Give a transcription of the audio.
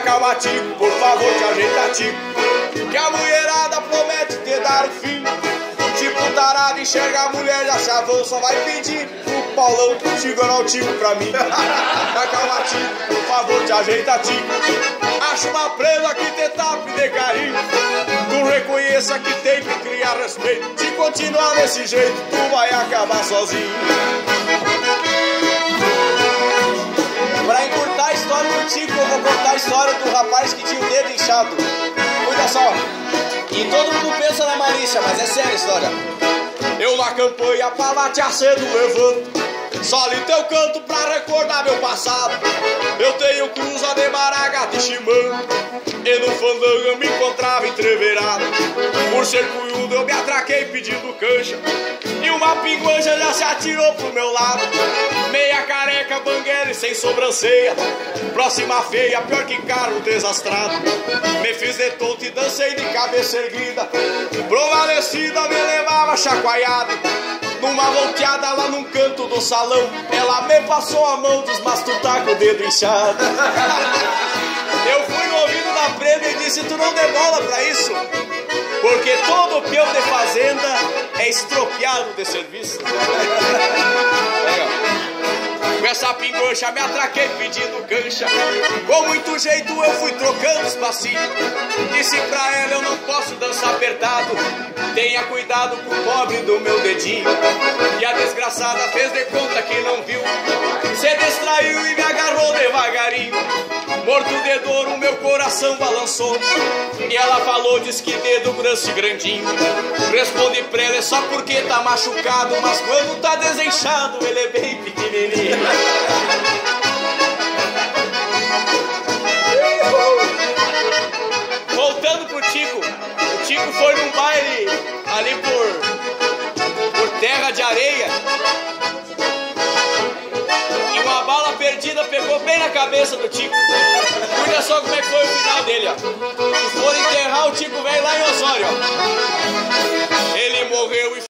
Acalma, Tico, por favor, te ajeita, Tico, que a mulherada promete te dar o fim. Tipo tarado, enxerga a mulher, já se avança, vai pedir o Paulão segurar o Tico pra mim. Acalma, Tico, por favor, te ajeita, Tico. Acha uma presa que te tape de carinho. Tu reconheça que tem que criar respeito. Se continuar desse jeito, tu vai acabar sozinho. Pra encurtar a história do Tico, eu vou contar a história do rapaz que tinha o dedo inchado. Cuida só. E todo mundo pensa na malícia, mas é séria a história. Eu na campanha pra lá te acedo levanto. Só ali teu canto pra recordar meu passado. Eu tenho cruza de baraga de chimã. E no fandango eu me encontrava entreverado. Por ser cunhudo eu me atraquei pedindo cancha. E uma pinguanja já se atirou pro meu lado. Meia careca, banguela e sem sobrancelha. Próxima feia, pior que carro desastrado. Me fiz de tonto e dancei de cabeça erguida. Provalecida me levava chacoalhado. Numa volteada lá num canto do salão, ela me passou a mão dos tá com o dedo inchado. Eu fui no ouvido da prenda e disse: tu não dê bola pra isso, porque todo peão de fazenda é estropiado de serviço. Com essa pingocha me atraquei pedindo cancha. Com muito jeito eu fui trocando os passinhos. Disse pra ela: eu não posso dançar apertado, tenha cuidado com o pobre do meu dedinho. E a desgraçada fez de conta que não viu, se distraiu e me agarrou devagarinho. Morto de dor o meu coração balançou. E ela falou, diz que dedo grosso e grandinho. Respondi pra ela: é só porque tá machucado, mas quando tá desenchado ele é bem pequenininho. Voltando pro Tico. O Tico foi num baile ali por terra de areia. E uma bala perdida pegou bem na cabeça do Tico. Olha só como é que foi o final dele, ó. E foram enterrar o Tico velho lá em Osório, ó.